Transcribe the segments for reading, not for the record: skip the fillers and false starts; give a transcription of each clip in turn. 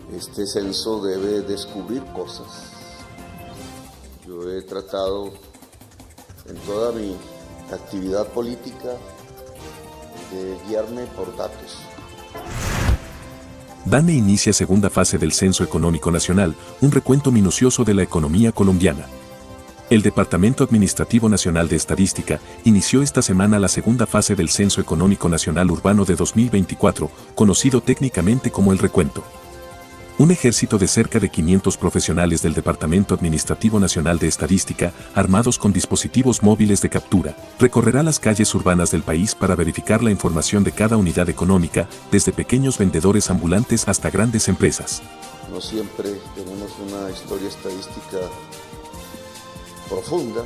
Este censo debe descubrir cosas. Yo he tratado en toda mi actividad política de guiarme por datos. DANE inicia segunda fase del Censo Económico Nacional, un recuento minucioso de la economía colombiana. El Departamento Administrativo Nacional de Estadística inició esta semana la segunda fase del Censo Económico Nacional Urbano de 2024, conocido técnicamente como el recuento. Un ejército de cerca de 500 profesionales del Departamento Administrativo Nacional de Estadística, armados con dispositivos móviles de captura, recorrerá las calles urbanas del país para verificar la información de cada unidad económica, desde pequeños vendedores ambulantes hasta grandes empresas. No siempre tenemos una historia estadística profunda.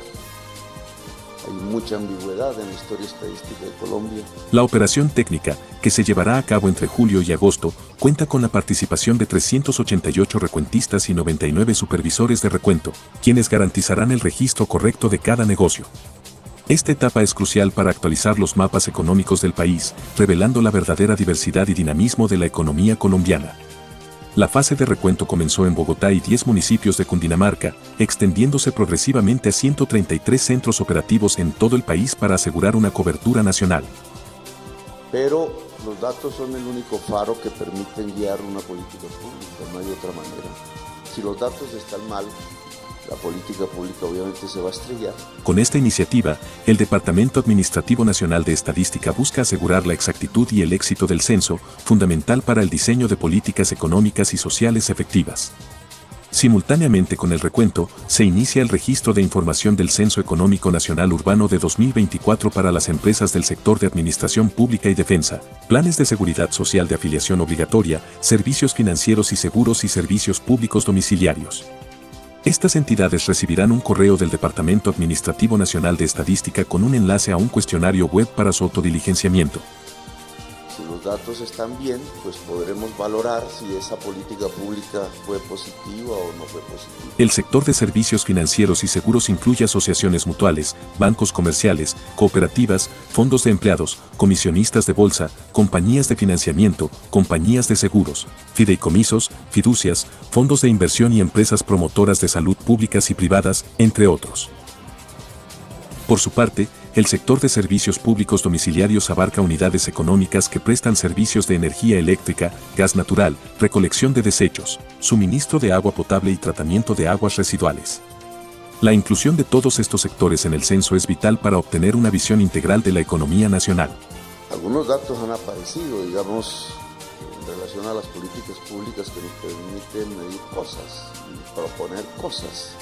Hay mucha ambigüedad en la historia estadística de Colombia. La operación técnica, que se llevará a cabo entre julio y agosto, cuenta con la participación de 388 recuentistas y 99 supervisores de recuento, quienes garantizarán el registro correcto de cada negocio. Esta etapa es crucial para actualizar los mapas económicos del país, revelando la verdadera diversidad y dinamismo de la economía colombiana. La fase de recuento comenzó en Bogotá y 10 municipios de Cundinamarca, extendiéndose progresivamente a 133 centros operativos en todo el país para asegurar una cobertura nacional. Pero los datos son el único faro que permiten guiar una política pública, no hay otra manera. Si los datos están mal, la política pública obviamente se va a estrellar. Con esta iniciativa, el Departamento Administrativo Nacional de Estadística busca asegurar la exactitud y el éxito del censo, fundamental para el diseño de políticas económicas y sociales efectivas. Simultáneamente con el recuento, se inicia el registro de información del Censo Económico Nacional Urbano de 2024 para las empresas del sector de administración pública y defensa, planes de seguridad social de afiliación obligatoria, servicios financieros y seguros y servicios públicos domiciliarios. Estas entidades recibirán un correo del Departamento Administrativo Nacional de Estadística con un enlace a un cuestionario web para su autodiligenciamiento. Si los datos están bien, pues podremos valorar si esa política pública fue positiva o no fue positiva. El sector de servicios financieros y seguros incluye asociaciones mutuales, bancos comerciales, cooperativas, fondos de empleados, comisionistas de bolsa, compañías de financiamiento, compañías de seguros, fideicomisos, fiducias, fondos de inversión y empresas promotoras de salud públicas y privadas, entre otros. Por su parte, el sector de servicios públicos domiciliarios abarca unidades económicas que prestan servicios de energía eléctrica, gas natural, recolección de desechos, suministro de agua potable y tratamiento de aguas residuales. La inclusión de todos estos sectores en el censo es vital para obtener una visión integral de la economía nacional. Algunos datos han aparecido, digamos, en relación a las políticas públicas que nos permiten medir cosas y proponer cosas.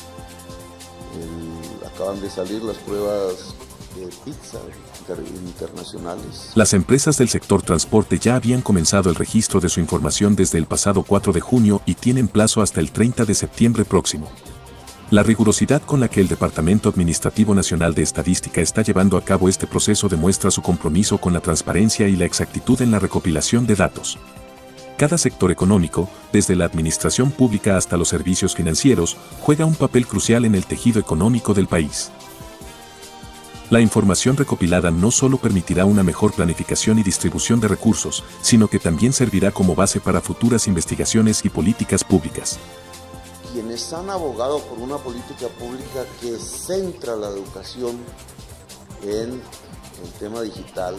Acaban de salir las pruebas de pizza internacionales. Las empresas del sector transporte ya habían comenzado el registro de su información desde el pasado 4 de junio y tienen plazo hasta el 30 de septiembre próximo. La rigurosidad con la que el Departamento Administrativo Nacional de Estadística está llevando a cabo este proceso demuestra su compromiso con la transparencia y la exactitud en la recopilación de datos. Cada sector económico, desde la administración pública hasta los servicios financieros, juega un papel crucial en el tejido económico del país. La información recopilada no solo permitirá una mejor planificación y distribución de recursos, sino que también servirá como base para futuras investigaciones y políticas públicas. Quienes han abogado por una política pública que centra la educación en el tema digital,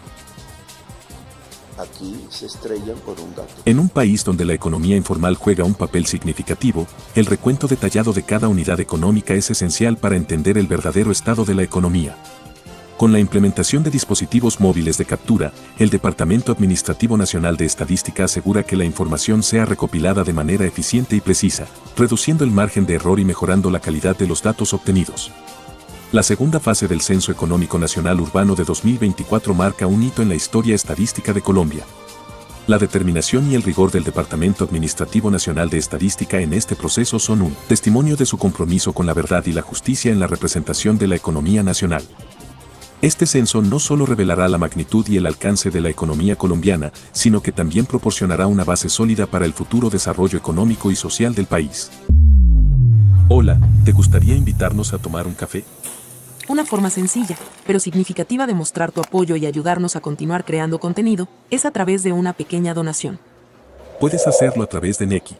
aquí se estrellan por un dato. En un país donde la economía informal juega un papel significativo, el recuento detallado de cada unidad económica es esencial para entender el verdadero estado de la economía. Con la implementación de dispositivos móviles de captura, el Departamento Administrativo Nacional de Estadística asegura que la información sea recopilada de manera eficiente y precisa, reduciendo el margen de error y mejorando la calidad de los datos obtenidos. La segunda fase del Censo Económico Nacional Urbano de 2024 marca un hito en la historia estadística de Colombia. La determinación y el rigor del Departamento Administrativo Nacional de Estadística en este proceso son un testimonio de su compromiso con la verdad y la justicia en la representación de la economía nacional. Este censo no solo revelará la magnitud y el alcance de la economía colombiana, sino que también proporcionará una base sólida para el futuro desarrollo económico y social del país. Hola, ¿te gustaría invitarnos a tomar un café? Una forma sencilla, pero significativa de mostrar tu apoyo y ayudarnos a continuar creando contenido, es a través de una pequeña donación. Puedes hacerlo a través de Nequi.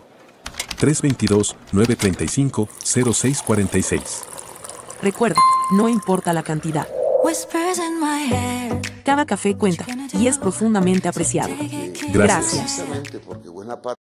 322-935-0646. Recuerda, no importa la cantidad. Cada café cuenta y es profundamente apreciado. Gracias. Precisamente porque buena parte